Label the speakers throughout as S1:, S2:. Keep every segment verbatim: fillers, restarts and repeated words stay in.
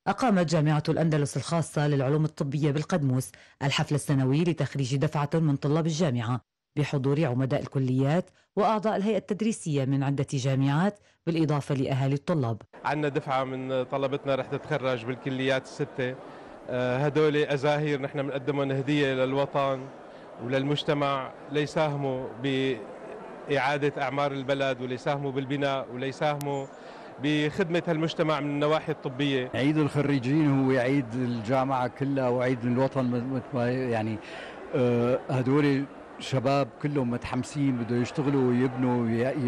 S1: أقامت جامعة الأندلس الخاصة للعلوم الطبية بالقدموس الحفل السنوي لتخريج دفعة من طلاب الجامعة بحضور عمداء الكليات وأعضاء الهيئة التدريسية من عدة جامعات بالإضافة لأهالي الطلاب.
S2: عندنا دفعة من طلبتنا رح تتخرج بالكليات الستة. آه، هدول أزاهير نحن بنقدمهم هدية للوطن وللمجتمع ليساهموا بإعادة أعمار البلد وليساهموا بالبناء وليساهموا بخدمة المجتمع من النواحي الطبية.
S3: عيد الخريجين هو عيد الجامعة كلها وعيد الوطن، مثل ما يعني آه، هدول شباب كلهم متحمسين بده يشتغلوا ويبنوا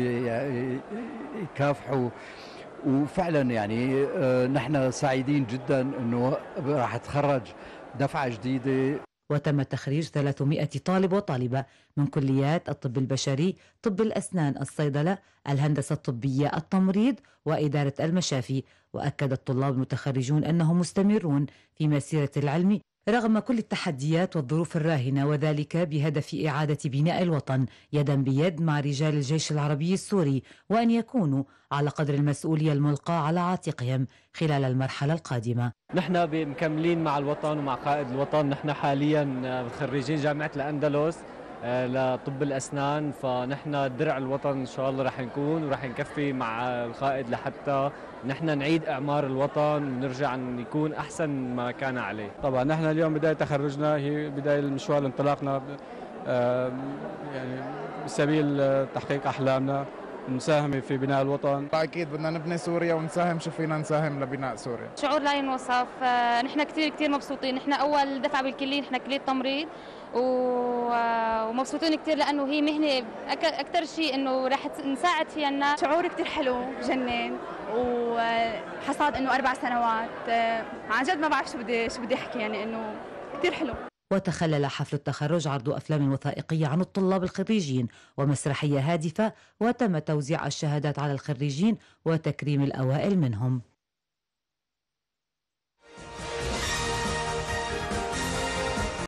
S3: ويكافحوا، وفعلا يعني آه، نحن سعيدين جدا انه راح تخرج دفعة جديدة.
S1: وتم تخريج ثلاثمائة طالب وطالبة من كليات الطب البشري، طب الأسنان، الصيدلة، الهندسة الطبية، التمريض وإدارة المشافي. وأكد الطلاب المتخرجون أنهم مستمرون في مسيرة العلم رغم كل التحديات والظروف الراهنة، وذلك بهدف إعادة بناء الوطن يدا بيد مع رجال الجيش العربي السوري، وأن يكونوا على قدر المسؤولية الملقاة على عاتقهم خلال المرحلة القادمة.
S4: نحن مكملين مع الوطن ومع قائد الوطن. نحن حاليا خريجين جامعة الأندلس لطب الأسنان، فنحن درع الوطن إن شاء الله رح نكون ورح نكفي مع القائد لحتى نحن نعيد إعمار الوطن ونرجع نكون أحسن ما كان عليه.
S5: طبعا نحن اليوم بداية تخرجنا هي بداية المشوار انطلاقنا يعني بسبيل تحقيق أحلامنا، المساهمة في بناء الوطن.
S6: أكيد بدنا نبني سوريا ونساهم شو فينا نساهم لبناء سوريا.
S7: شعور لا ينوصف. نحن كثير كثير مبسوطين. نحن أول دفعة بالكلية، نحن كلية تمريض، ومبسوطين كثير لأنه هي مهنة أكثر شيء إنه رح نساعد فيها الناس.
S8: شعور كثير حلو بجنن، وحصاد إنه أربع سنوات عن جد ما بعرف شو بدي شو بدي أحكي، يعني إنه كثير حلو.
S1: وتخلل حفل التخرج عرض أفلام وثائقية عن الطلاب الخريجين ومسرحية هادفة، وتم توزيع الشهادات على الخريجين وتكريم الأوائل منهم.